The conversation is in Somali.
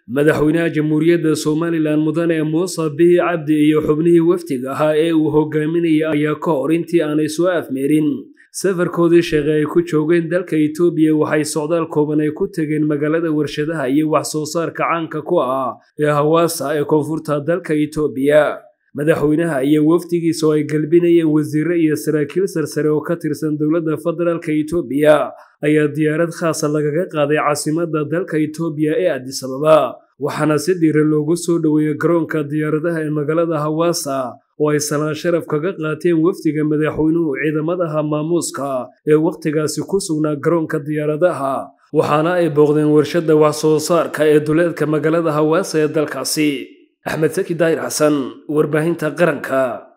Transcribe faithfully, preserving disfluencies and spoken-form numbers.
madaxweynaha jamhuuriyadda Soomaaliland mudane Muuse Bihi Cabdi iyo xubnihii wafdiga ahaa ee uu hogaaminayay ayaa ka hor intii aanay soo afmeerin safarkoodii shaqo ay ku joogeen dalka Itoobiya waxay socdaal kooban ay ku tageen magaalada warshadaha iyo wax soo saarka caanka ku ah ee Hawaasa ee koonfurta dalka Itoobiya. madaxweynaha iyo wafdigiisa oo ay galbinayeen wasiirro iyo saraakiil sarsare oo ka tirsan dowladda federaalka Itoobiya ayaa diyaarad khaas ah lagaga qaaday caasimadda dalka Itoobiya ee Addis Ababa, waxaana si diiran loogu soo dhaweeyay garoonka diyaaradaha ee magaalada Hawaasa oo ay salaan sharaf kaga qaateen wafdiga madaxweynuhu ciidamada maamuuska ee waqtigaasi ku sugnaa garoonka diyaaradaha, waxaana ay booqdeen warshadda wax soo saarka ee duleedka magaalada Hawaasa ee dalkaasi. Axmed Saki Daahir Xasan, warbaahinta qaranka.